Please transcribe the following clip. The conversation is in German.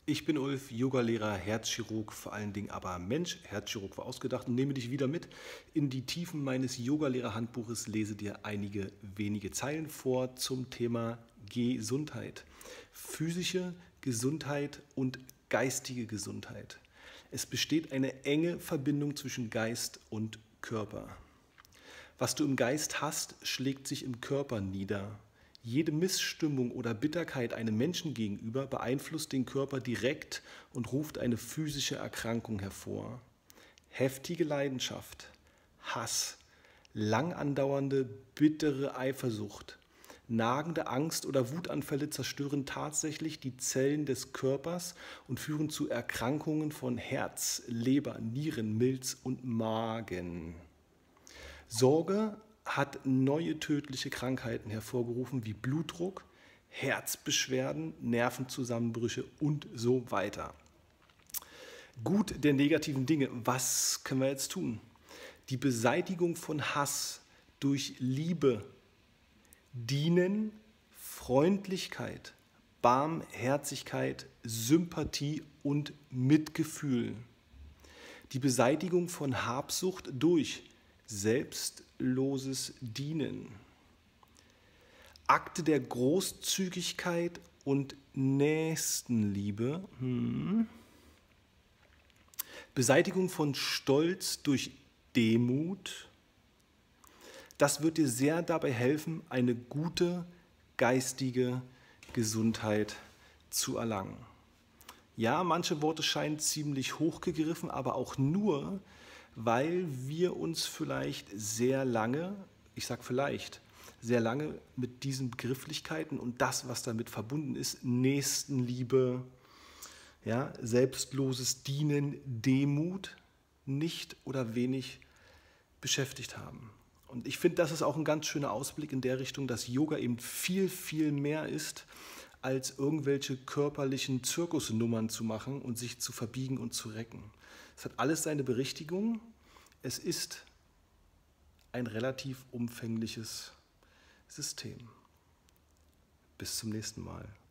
Ich bin Ulf, Yogalehrer, Herzchirurg, vor allen Dingen aber Mensch, Herzchirurg war ausgedacht und nehme dich wieder mit in die Tiefen meines Yogalehrer-Handbuches, lese dir einige wenige Zeilen vor zum Thema Gesundheit. Physische Gesundheit und geistige Gesundheit. Es besteht eine enge Verbindung zwischen Geist und Körper. Was du im Geist hast, schlägt sich im Körper nieder. Jede Missstimmung oder Bitterkeit einem Menschen gegenüber beeinflusst den Körper direkt und ruft eine physische Erkrankung hervor. Heftige Leidenschaft, Hass, lang andauernde, bittere Eifersucht, nagende Angst oder Wutanfälle zerstören tatsächlich die Zellen des Körpers und führen zu Erkrankungen von Herz, Leber, Nieren, Milz und Magen. Sorge hat neue tödliche Krankheiten hervorgerufen wie Blutdruck, Herzbeschwerden, Nervenzusammenbrüche und so weiter. Gut der negativen Dinge, was können wir jetzt tun? Die Beseitigung von Hass durch Liebe, Dienen, Freundlichkeit, Barmherzigkeit, Sympathie und Mitgefühl. Die Beseitigung von Habsucht durch selbstloses Dienen. Akte der Großzügigkeit und Nächstenliebe. Beseitigung von Stolz durch Demut. Das wird dir sehr dabei helfen, eine gute geistige Gesundheit zu erlangen. Ja, manche Worte scheinen ziemlich hochgegriffen, aber auch nur, weil wir uns vielleicht sehr lange, ich sage vielleicht, sehr lange mit diesen Begrifflichkeiten und das, was damit verbunden ist, Nächstenliebe, ja, selbstloses Dienen, Demut, nicht oder wenig beschäftigt haben. Und ich finde, das ist auch ein ganz schöner Ausblick in der Richtung, dass Yoga eben viel, viel mehr ist, als irgendwelche körperlichen Zirkusnummern zu machen und sich zu verbiegen und zu recken. Es hat alles seine Berichtigung. Es ist ein relativ umfängliches System. Bis zum nächsten Mal.